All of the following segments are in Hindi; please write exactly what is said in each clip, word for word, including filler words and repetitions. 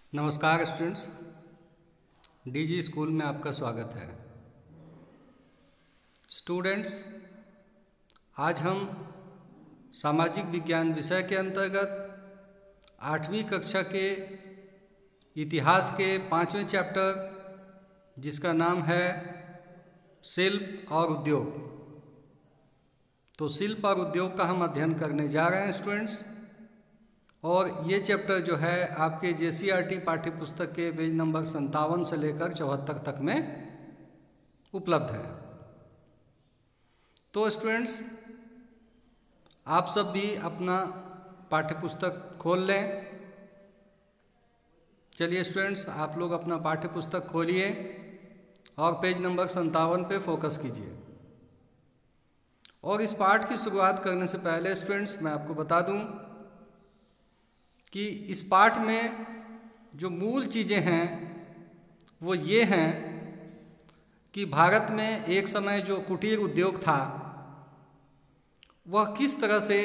नमस्कार स्टूडेंट्स, डीजी स्कूल में आपका स्वागत है। स्टूडेंट्स, आज हम सामाजिक विज्ञान विषय के अंतर्गत आठवीं कक्षा के इतिहास के पाँचवें चैप्टर जिसका नाम है शिल्प और उद्योग, तो शिल्प और उद्योग का हम अध्ययन करने जा रहे हैं स्टूडेंट्स। और ये चैप्टर जो है आपके जेसीईआरटी पाठ्य पुस्तक के पेज नंबर संतावन से लेकर चौहत्तर तक में उपलब्ध है। तो स्टूडेंट्स, आप सब भी अपना पाठ्य पुस्तक खोल लें। चलिए स्टूडेंट्स, आप लोग अपना पाठ्य पुस्तक खोलिए और पेज नंबर संतावन पे फोकस कीजिए। और इस पाठ की शुरुआत करने से पहले स्टूडेंट्स मैं आपको बता दूं कि इस पाठ में जो मूल चीज़ें हैं वो ये हैं कि भारत में एक समय जो कुटीर उद्योग था वह किस तरह से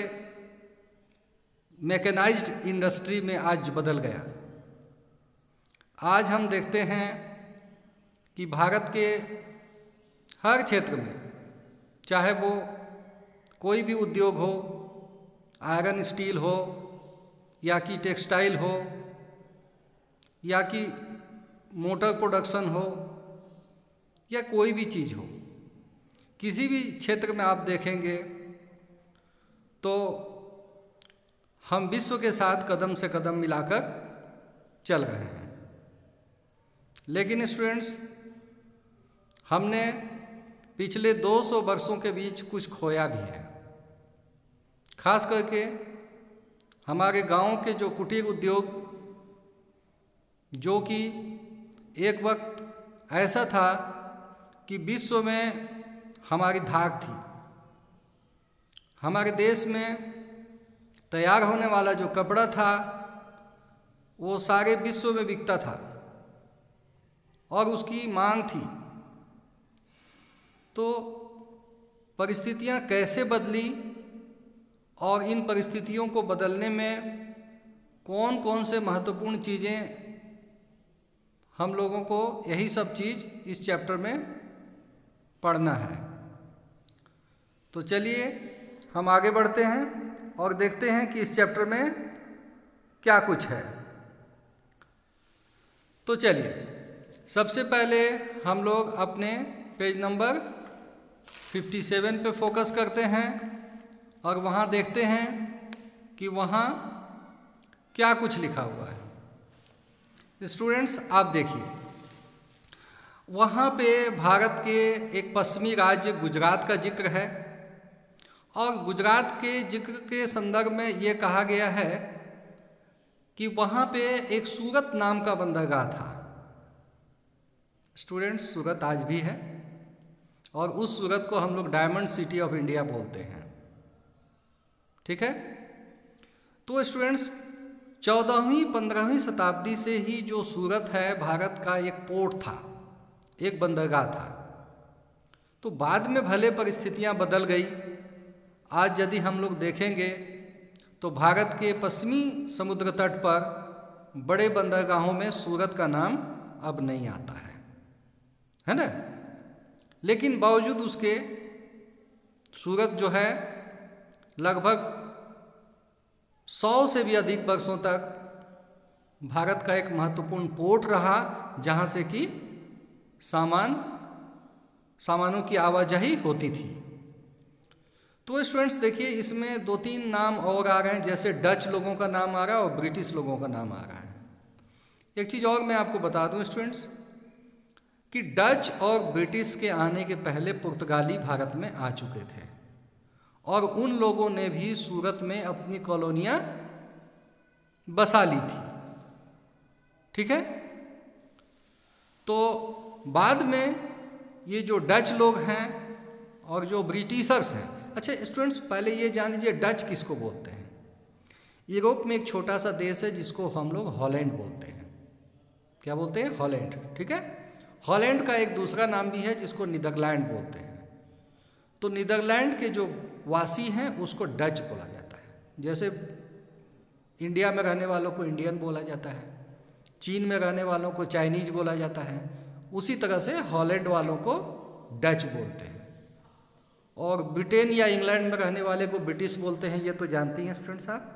मैकेनाइज्ड इंडस्ट्री में आज बदल गया। आज हम देखते हैं कि भारत के हर क्षेत्र में, चाहे वो कोई भी उद्योग हो, आयरन स्टील हो या कि टेक्सटाइल हो या कि मोटर प्रोडक्शन हो या कोई भी चीज़ हो, किसी भी क्षेत्र में आप देखेंगे तो हम विश्व के साथ कदम से कदम मिलाकर चल रहे हैं। लेकिन स्टूडेंट्स, हमने पिछले दो सौ वर्षों के बीच कुछ खोया भी है। खास करके हमारे गांव के जो कुटीर उद्योग, जो कि एक वक्त ऐसा था कि विश्व में हमारी धाक थी। हमारे देश में तैयार होने वाला जो कपड़ा था वो सारे विश्व में बिकता था और उसकी मांग थी। तो परिस्थितियां कैसे बदली और इन परिस्थितियों को बदलने में कौन कौन से महत्वपूर्ण चीज़ें, हम लोगों को यही सब चीज़ इस चैप्टर में पढ़ना है। तो चलिए हम आगे बढ़ते हैं और देखते हैं कि इस चैप्टर में क्या कुछ है। तो चलिए सबसे पहले हम लोग अपने पेज नंबर सत्तावन पे फोकस करते हैं और वहाँ देखते हैं कि वहाँ क्या कुछ लिखा हुआ है। स्टूडेंट्स, आप देखिए, वहाँ पे भारत के एक पश्चिमी राज्य गुजरात का जिक्र है और गुजरात के जिक्र के संदर्भ में ये कहा गया है कि वहाँ पे एक सूरत नाम का बंदरगाह था। स्टूडेंट्स, सूरत आज भी है और उस सूरत को हम लोग डायमंड सिटी ऑफ इंडिया बोलते हैं। ठीक है। तो स्टूडेंट्स, चौदहवीं पंद्रहवीं शताब्दी से ही जो सूरत है भारत का एक पोर्ट था, एक बंदरगाह था। तो बाद में भले परिस्थितियां बदल गई। आज यदि हम लोग देखेंगे तो भारत के पश्चिमी समुद्र तट पर बड़े बंदरगाहों में सूरत का नाम अब नहीं आता है, है ना। लेकिन बावजूद उसके सूरत जो है लगभग सौ से भी अधिक वर्षों तक भारत का एक महत्वपूर्ण पोर्ट रहा, जहाँ से कि सामान सामानों की आवाजाही होती थी। तो स्टूडेंट्स देखिए, इसमें दो तीन नाम और आ रहे हैं, जैसे डच लोगों का नाम आ रहा है और ब्रिटिश लोगों का नाम आ रहा है। एक चीज़ और मैं आपको बता दूं स्टूडेंट्स कि डच और ब्रिटिश के आने के पहले पुर्तगाली भारत में आ चुके थे और उन लोगों ने भी सूरत में अपनी कॉलोनियां बसा ली थी। ठीक है। तो बाद में ये जो डच लोग हैं और जो ब्रिटिशर्स हैं, अच्छा स्टूडेंट्स पहले ये जान लीजिए डच किसको बोलते हैं। यूरोप में एक छोटा सा देश है जिसको हम लोग हॉलैंड बोलते हैं। क्या बोलते हैं? हॉलैंड। ठीक है। हॉलैंड का एक दूसरा नाम भी है जिसको नीदरलैंड बोलते हैं। तो नीदरलैंड के जो वासी हैं उसको डच बोला जाता है। जैसे इंडिया में रहने वालों को इंडियन बोला जाता है, चीन में रहने वालों को चाइनीज बोला जाता है, उसी तरह से हॉलैंड वालों को डच बोलते हैं, और ब्रिटेन या इंग्लैंड में रहने वाले को ब्रिटिश बोलते हैं। ये तो जानती हैं स्टूडेंट्स आप।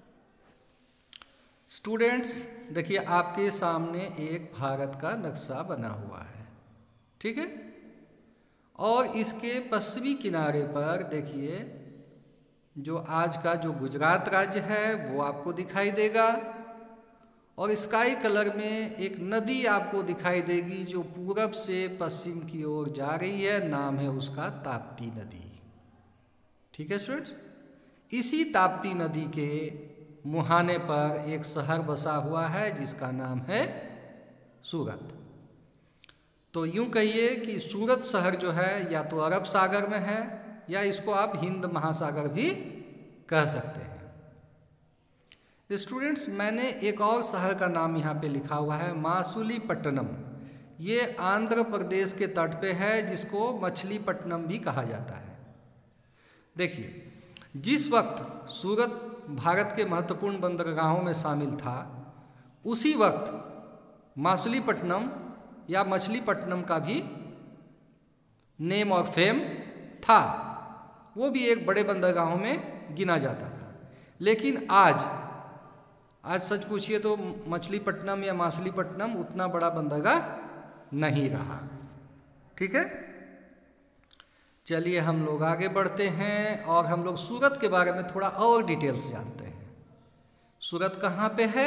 स्टूडेंट्स देखिए, आपके सामने एक भारत का नक्शा बना हुआ है, ठीक है, और इसके पश्चिमी किनारे पर देखिए जो आज का जो गुजरात राज्य है वो आपको दिखाई देगा, और स्काई कलर में एक नदी आपको दिखाई देगी जो पूरब से पश्चिम की ओर जा रही है, नाम है उसका ताप्ती नदी। ठीक है स्टूडेंट्स, इसी ताप्ती नदी के मुहाने पर एक शहर बसा हुआ है जिसका नाम है सूरत। तो यूं कहिए कि सूरत शहर जो है या तो अरब सागर में है या इसको आप हिंद महासागर भी कह सकते हैं। स्टूडेंट्स मैंने एक और शहर का नाम यहाँ पे लिखा हुआ है मासुलीपट्टनम। ये आंध्र प्रदेश के तट पे है जिसको मछलीपट्टनम भी कहा जाता है। देखिए, जिस वक्त सूरत भारत के महत्वपूर्ण बंदरगाहों में शामिल था, उसी वक्त मासुलीपट्टनम या मछलीपट्टनम का भी नेम और फेम था, वो भी एक बड़े बंदरगाहों में गिना जाता था। लेकिन आज आज सच पूछिए तो मछलीपट्टनम या मासुलीपट्टनम उतना बड़ा बंदरगाह नहीं रहा। ठीक है, चलिए हम लोग आगे बढ़ते हैं और हम लोग सूरत के बारे में थोड़ा और डिटेल्स जानते हैं। सूरत कहाँ पे है?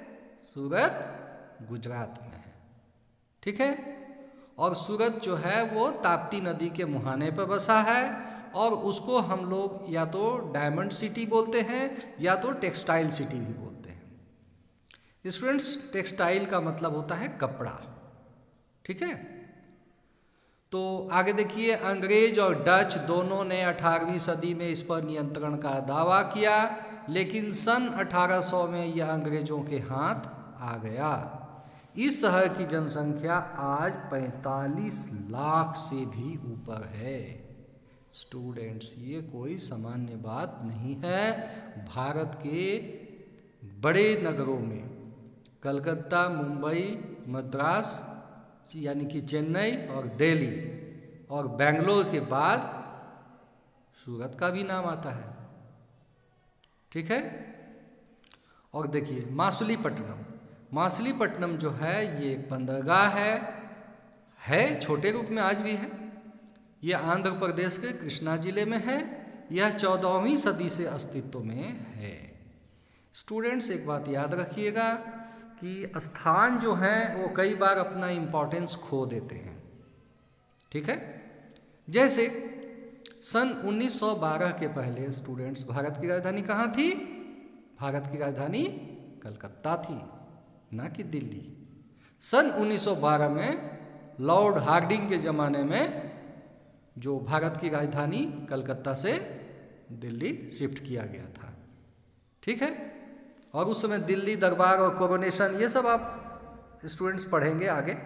सूरत गुजरात में है। ठीक है, और सूरत जो है वो ताप्ती नदी के मुहाने पर बसा है, और उसको हम लोग या तो डायमंड सिटी बोलते हैं या तो टेक्सटाइल सिटी भी बोलते हैं। स्टूडेंट्स, टेक्सटाइल का मतलब होता है कपड़ा। ठीक है, तो आगे देखिए, अंग्रेज और डच दोनों ने अठारहवीं सदी में इस पर नियंत्रण का दावा किया, लेकिन सन अठारह सौ में यह अंग्रेजों के हाथ आ गया। इस शहर की जनसंख्या आज पैंतालीस लाख से भी ऊपर है। स्टूडेंट्स, ये कोई सामान्य बात नहीं है। भारत के बड़े नगरों में कलकत्ता, मुंबई, मद्रास यानी कि चेन्नई और दिल्ली और बेंगलोर के बाद सूरत का भी नाम आता है। ठीक है, और देखिए मासुलीपट्टनम मासुलीपट्टनम जो है ये एक बंदरगाह है है छोटे रूप में आज भी है। यह आंध्र प्रदेश के कृष्णा जिले में है। यह चौदहवीं सदी से अस्तित्व में है। स्टूडेंट्स, एक बात याद रखिएगा कि स्थान जो हैं वो कई बार अपना इम्पोर्टेंस खो देते हैं। ठीक है, जैसे सन उन्नीस सौ बारह के पहले स्टूडेंट्स भारत की राजधानी कहाँ थी? भारत की राजधानी कलकत्ता थी, ना कि दिल्ली। सन उन्नीस सौ बारह में लॉर्ड हार्डिंग के ज़माने में जो भारत की राजधानी कलकत्ता से दिल्ली शिफ्ट किया गया था। ठीक है, और उस समय दिल्ली दरबार और कोरोनेशन ये सब आप स्टूडेंट्स पढ़ेंगे आगे।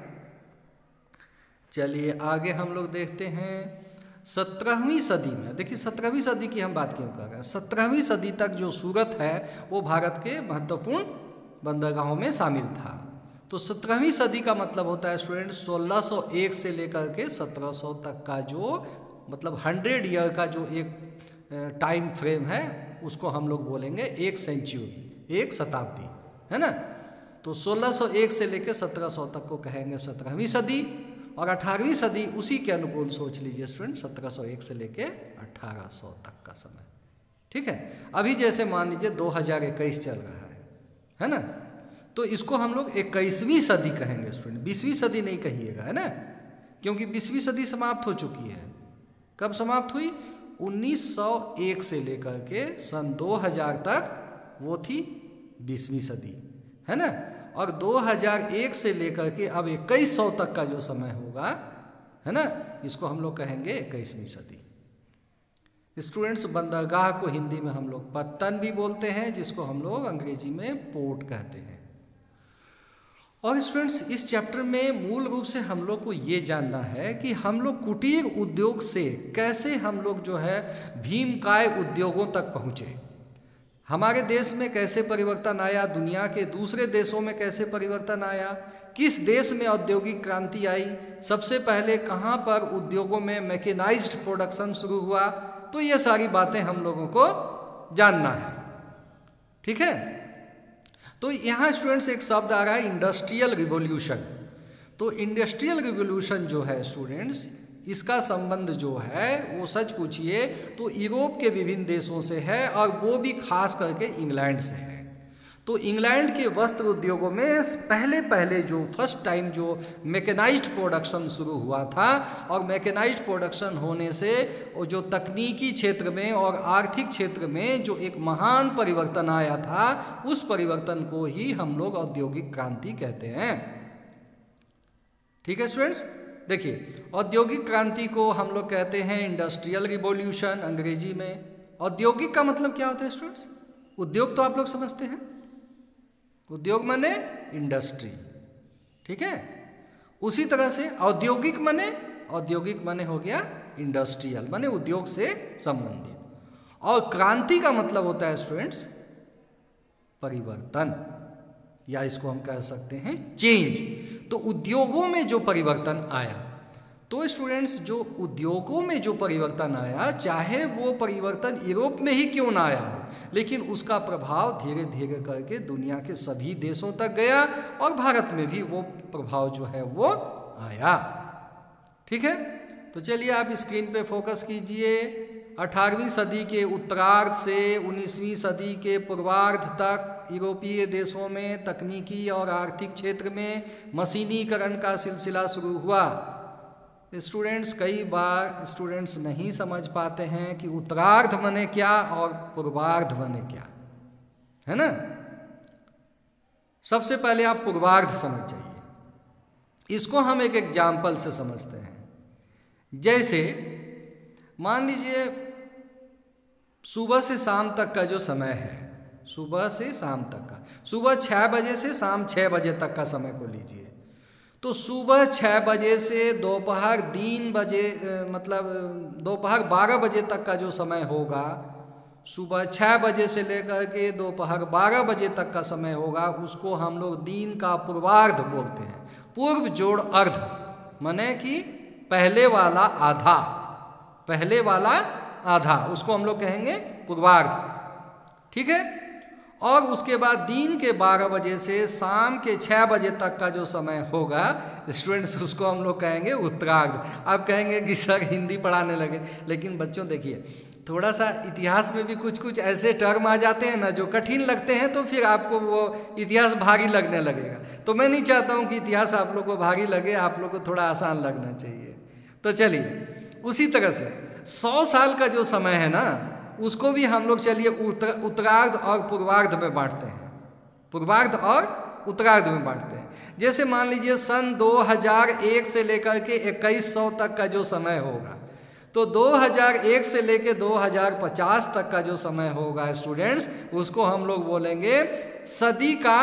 चलिए आगे हम लोग देखते हैं सत्रहवीं सदी में। देखिए सत्रहवीं सदी की हम बात क्यों कर रहे हैं? सत्रहवीं सदी तक जो सूरत है वो भारत के महत्वपूर्ण बंदरगाहों में शामिल था। तो सत्रहवीं सदी का मतलब होता है स्टूडेंट सोलह सौ एक से लेकर के सत्रह सौ तक का जो मतलब हंड्रेड ईयर का जो एक टाइम फ्रेम है उसको हम लोग बोलेंगे एक सेंचुरी, एक शताब्दी, है ना। तो सोलह सौ एक से लेकर सत्रह सौ तक को कहेंगे सत्रहवीं सदी, और अठारहवीं सदी उसी के अनुकूल सोच लीजिए स्टूडेंट, सत्रह सौ एक से लेकर अठारह सौ तक का समय। ठीक है, अभी जैसे मान लीजिए दो हज़ार इक्कीस चल रहा है, है ना, तो इसको हम लोग इक्कीसवीं सदी कहेंगे स्टूडेंट, बीसवीं सदी नहीं कहिएगा, है ना, क्योंकि बीसवीं सदी समाप्त हो चुकी है। कब समाप्त हुई? उन्नीस सौ एक से लेकर के सन दो हज़ार तक वो थी बीसवीं सदी, है ना, और दो हज़ार एक से लेकर के अब इक्कीस सौ तक का जो समय होगा, है ना, इसको हम लोग कहेंगे इक्कीसवीं सदी। स्टूडेंट्स, बंदरगाह को हिंदी में हम लोग पत्तन भी बोलते हैं, जिसको हम लोग अंग्रेजी में पोर्ट कहते हैं। और स्टूडेंट्स, इस चैप्टर में मूल रूप से हम लोग को ये जानना है कि हम लोग कुटीर उद्योग से कैसे हम लोग जो है भीमकाय उद्योगों तक पहुँचे। हमारे देश में कैसे परिवर्तन आया, दुनिया के दूसरे देशों में कैसे परिवर्तन आया, किस देश में औद्योगिक क्रांति आई, सबसे पहले कहाँ पर उद्योगों में मैकेनाइज्ड प्रोडक्शन शुरू हुआ, तो ये सारी बातें हम लोगों को जानना है। ठीक है, तो यहाँ स्टूडेंट्स एक शब्द आ रहा है इंडस्ट्रियल रिवॉल्यूशन। तो इंडस्ट्रियल रिवॉल्यूशन जो है स्टूडेंट्स, इसका संबंध जो है वो सच पूछिए तो यूरोप के विभिन्न देशों से है, और वो भी खास करके इंग्लैंड से है। तो इंग्लैंड के वस्त्र उद्योगों में पहले पहले जो फर्स्ट टाइम जो मैकेनाइज्ड प्रोडक्शन शुरू हुआ था, और मैकेनाइज्ड प्रोडक्शन होने से जो तकनीकी क्षेत्र में और आर्थिक क्षेत्र में जो एक महान परिवर्तन आया था, उस परिवर्तन को ही हम लोग औद्योगिक क्रांति कहते हैं। ठीक है स्टूडेंट्स, देखिए औद्योगिक क्रांति को हम लोग कहते हैं इंडस्ट्रियल रिवॉल्यूशन अंग्रेजी में। औद्योगिक का मतलब क्या होता है स्टूडेंट्स? उद्योग तो आप लोग समझते हैं, उद्योग माने इंडस्ट्री। ठीक है, उसी तरह से औद्योगिक माने औद्योगिक माने हो गया इंडस्ट्रियल, माने उद्योग से संबंधित। और क्रांति का मतलब होता है स्टूडेंट्स परिवर्तन, या इसको हम कह सकते हैं चेंज। तो उद्योगों में जो परिवर्तन आया, तो स्टूडेंट्स जो उद्योगों में जो परिवर्तन आया, चाहे वो परिवर्तन यूरोप में ही क्यों ना आया हो, लेकिन उसका प्रभाव धीरे धीरे करके दुनिया के सभी देशों तक गया, और भारत में भी वो प्रभाव जो है वो आया। ठीक है, तो चलिए आप स्क्रीन पे फोकस कीजिए। अठारहवीं सदी के उत्तरार्ध से उन्नीसवीं सदी के पूर्वार्ध तक यूरोपीय देशों में तकनीकी और आर्थिक क्षेत्र में मशीनीकरण का सिलसिला शुरू हुआ। स्टूडेंट्स कई बार स्टूडेंट्स नहीं समझ पाते हैं कि उत्तरार्ध माने क्या और पूर्वार्ध माने क्या, है ना। सबसे पहले आप पूर्वार्ध समझ जाइए। इसको हम एक एग्जाम्पल से समझते हैं। जैसे मान लीजिए सुबह से शाम तक का जो समय है, सुबह से शाम तक का, सुबह छः बजे से शाम छः बजे तक का समय को लीजिए। तो सुबह छः बजे से दोपहर तीन बजे मतलब दोपहर बारह बजे तक का जो समय होगा, सुबह छः बजे से लेकर के दोपहर बारह बजे तक का समय होगा, उसको हम लोग दिन का पूर्वार्ध बोलते हैं। पूर्व जोड़ अर्ध माने कि पहले वाला आधा, पहले वाला आधा, उसको हम लोग कहेंगे पूर्वार्ध। ठीक है, और उसके बाद दिन के बारह बजे से शाम के छः बजे तक का जो समय होगा स्टूडेंट्स, उसको हम लोग कहेंगे उत्तरार्ध। आप कहेंगे कि सर हिंदी पढ़ाने लगे, लेकिन बच्चों देखिए थोड़ा सा इतिहास में भी कुछ कुछ ऐसे टर्म आ जाते हैं ना जो कठिन लगते हैं, तो फिर आपको वो इतिहास भारी लगने लगेगा। तो मैं नहीं चाहता हूँ कि इतिहास आप लोग को भारी लगे, आप लोग को थोड़ा आसान लगना चाहिए। तो चलिए उसी तरह से सौ साल का जो समय है ना, उसको भी हम लोग चलिए उत्तर उत्तरार्ध और पूर्वार्ध में बांटते हैं, पूर्वार्ध और उत्तरार्ध में बांटते हैं। जैसे मान लीजिए सन दो हज़ार एक से लेकर के इक्कीस सौ तक का जो समय होगा, तो दो हज़ार एक से लेकर दो हज़ार पचास तक का जो समय होगा स्टूडेंट्स, उसको हम लोग बोलेंगे सदी का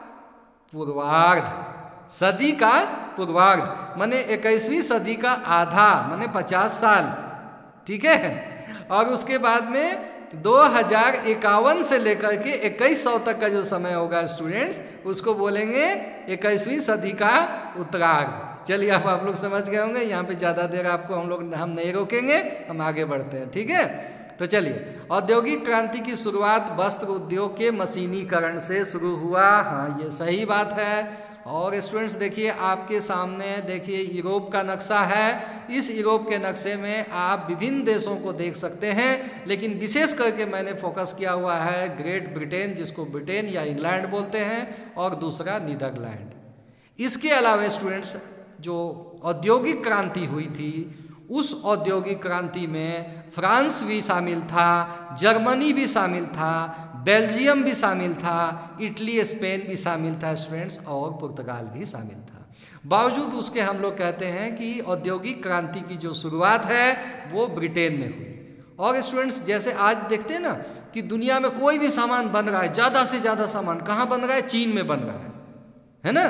पूर्वार्ध। सदी का पूर्वार्ध माने इक्कीसवीं सदी का आधा, माने पचास साल। ठीक है, और उसके बाद में दो हज़ार इक्यावन से लेकर के इक्कीस सौ तक का जो समय होगा स्टूडेंट्स, उसको बोलेंगे इक्कीसवीं सदी का उत्तरार्ध। चलिए आप आप लोग समझ गए होंगे, यहाँ पे ज़्यादा देर आपको हम लोग हम नहीं रोकेंगे, हम आगे बढ़ते हैं। ठीक है, तो चलिए औद्योगिक क्रांति की शुरुआत वस्त्र उद्योग के मशीनीकरण से शुरू हुआ। हाँ, ये सही बात है। और स्टूडेंट्स देखिए आपके सामने देखिए यूरोप का नक्शा है। इस यूरोप के नक्शे में आप विभिन्न देशों को देख सकते हैं, लेकिन विशेष करके मैंने फोकस किया हुआ है ग्रेट ब्रिटेन, जिसको ब्रिटेन या इंग्लैंड बोलते हैं, और दूसरा नीदरलैंड। इसके अलावा स्टूडेंट्स जो औद्योगिक क्रांति हुई थी, उस औद्योगिक क्रांति में फ्रांस भी शामिल था, जर्मनी भी शामिल था, बेल्जियम भी शामिल था, इटली स्पेन भी शामिल था स्टूडेंट्स, और पुर्तगाल भी शामिल था। बावजूद उसके हम लोग कहते हैं कि औद्योगिक क्रांति की जो शुरुआत है वो ब्रिटेन में हुई। और स्टूडेंट्स जैसे आज देखते हैं ना कि दुनिया में कोई भी सामान बन रहा है, ज़्यादा से ज़्यादा सामान कहाँ बन रहा है? चीन में बन रहा है, है ना।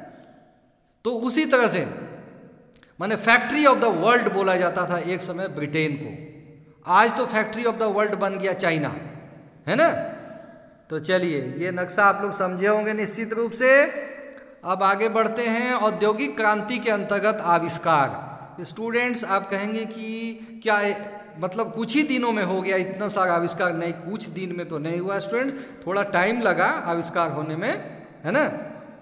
तो उसी तरह से माने फैक्ट्री ऑफ द वर्ल्ड बोला जाता था एक समय ब्रिटेन को। आज तो फैक्ट्री ऑफ द वर्ल्ड बन गया चाइना, है ना। तो चलिए, ये नक्शा आप लोग समझे होंगे निश्चित रूप से। अब आगे बढ़ते हैं। औद्योगिक क्रांति के अंतर्गत आविष्कार। स्टूडेंट्स आप कहेंगे कि क्या मतलब कुछ ही दिनों में हो गया इतना सारा आविष्कार? नहीं, कुछ दिन में तो नहीं हुआ स्टूडेंट, थोड़ा टाइम लगा आविष्कार होने में, है ना।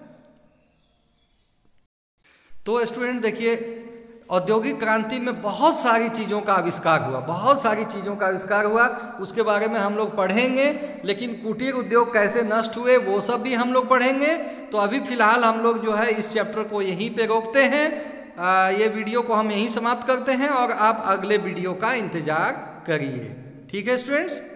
तो स्टूडेंट देखिए, औद्योगिक क्रांति में बहुत सारी चीज़ों का आविष्कार हुआ, बहुत सारी चीज़ों का आविष्कार हुआ, उसके बारे में हम लोग पढ़ेंगे। लेकिन कुटीर उद्योग कैसे नष्ट हुए वो सब भी हम लोग पढ़ेंगे। तो अभी फिलहाल हम लोग जो है इस चैप्टर को यहीं पे रोकते हैं। आ, ये वीडियो को हम यहीं समाप्त करते हैं और आप अगले वीडियो का इंतजार करिए। ठीक है स्टूडेंट्स।